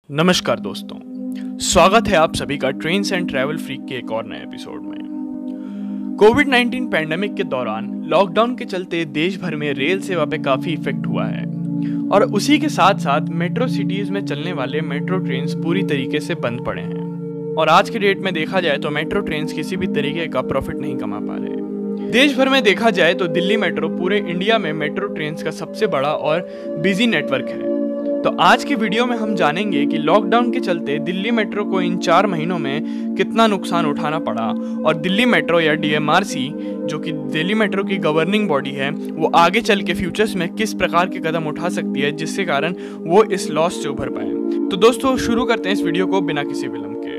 नमस्कार दोस्तों, स्वागत है आप सभी का ट्रेन्स एंड ट्रैवल फ्रीक के एक और नए एपिसोड में। कोविड-19 पैंडेमिक के दौरान लॉकडाउन के चलते देश भर में रेल सेवा पे काफ़ी इफेक्ट हुआ है और उसी के साथ साथ मेट्रो सिटीज़ में चलने वाले मेट्रो ट्रेन्स पूरी तरीके से बंद पड़े हैं और आज के डेट में देखा जाए तो मेट्रो ट्रेन्स किसी भी तरीके का प्रॉफिट नहीं कमा पा रहे। देश भर में देखा जाए तो दिल्ली मेट्रो पूरे इंडिया में मेट्रो ट्रेन्स का सबसे बड़ा और बिजी नेटवर्क है। तो आज की वीडियो में हम जानेंगे कि लॉकडाउन के चलते दिल्ली मेट्रो को इन 4 महीनों में कितना नुकसान उठाना पड़ा और दिल्ली मेट्रो या डीएमआरसी जो कि दिल्ली मेट्रो की गवर्निंग बॉडी है वो आगे चल के फ्यूचर्स में किस प्रकार के कदम उठा सकती है जिसके कारण वो इस लॉस से उभर पाए। तो दोस्तों शुरू करते हैं इस वीडियो को बिना किसी विलंब के।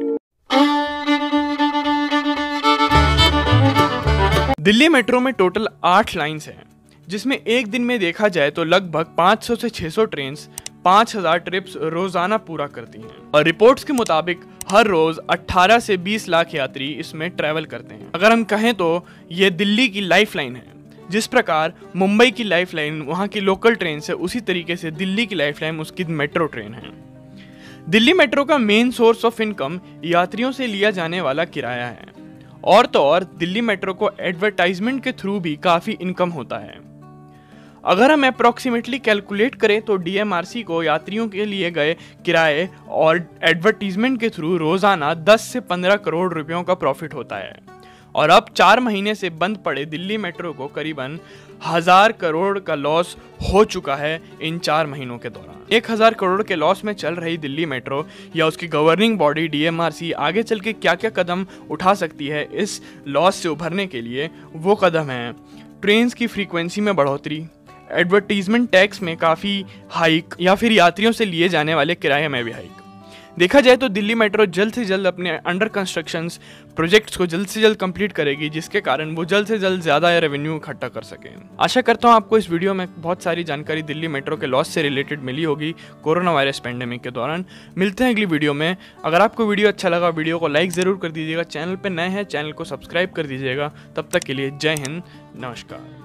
दिल्ली मेट्रो में टोटल 8 लाइन्स हैं जिसमें एक दिन में देखा जाए तो लगभग 500 से 600 ट्रेन 5000 ट्रिप्स रोजाना पूरा करती हैं और रिपोर्ट्स के मुताबिक हर रोज 18 से 20 लाख यात्री इसमें ट्रैवल करते हैं। अगर हम कहें तो ये दिल्ली की लाइफलाइन है। जिस प्रकार मुंबई की लाइफलाइन वहाँ की लोकल ट्रेन से उसी तरीके से दिल्ली की लाइफलाइन उसकी मेट्रो ट्रेन है। दिल्ली मेट्रो का मेन सोर्स ऑफ इनकम यात्रियों से लिया जाने वाला किराया है और तो और दिल्ली मेट्रो को एडवर्टाइजमेंट के थ्रू भी काफ़ी इनकम होता है। अगर हम अप्रॉक्सीमेटली कैलकुलेट करें तो डीएमआरसी को यात्रियों के लिए गए किराए और एडवर्टीजमेंट के थ्रू रोजाना 10 से 15 करोड़ रुपयों का प्रॉफिट होता है और अब 4 महीने से बंद पड़े दिल्ली मेट्रो को करीबन 1000 करोड़ का लॉस हो चुका है इन 4 महीनों के दौरान। 1000 करोड़ के लॉस में चल रही दिल्ली मेट्रो या उसकी गवर्निंग बॉडी डीएमआरसी आगे चल के क्या क्या कदम उठा सकती है इस लॉस से उभरने के लिए। वो कदम है ट्रेन की फ्रीक्वेंसी में बढ़ोतरी, एडवर्टीजमेंट टैक्स में काफ़ी हाइक या फिर यात्रियों से लिए जाने वाले किराए में भी हाइक। देखा जाए तो दिल्ली मेट्रो जल्द से जल्द अपने अंडर कंस्ट्रक्शंस प्रोजेक्ट्स को जल्द से जल्द कंप्लीट करेगी जिसके कारण वो जल्द से जल्द ज़्यादा रेवेन्यू इकट्ठा कर सकें। आशा करता हूँ आपको इस वीडियो में बहुत सारी जानकारी दिल्ली मेट्रो के लॉस से रिलेटेड मिली होगी कोरोना वायरस पैंडेमिक के दौरान। मिलते हैं अगली वीडियो में। अगर आपको वीडियो अच्छा लगा वीडियो को लाइक ज़रूर कर दीजिएगा, चैनल पर नए हैं चैनल को सब्सक्राइब कर दीजिएगा। तब तक के लिए जय हिंद, नमस्कार।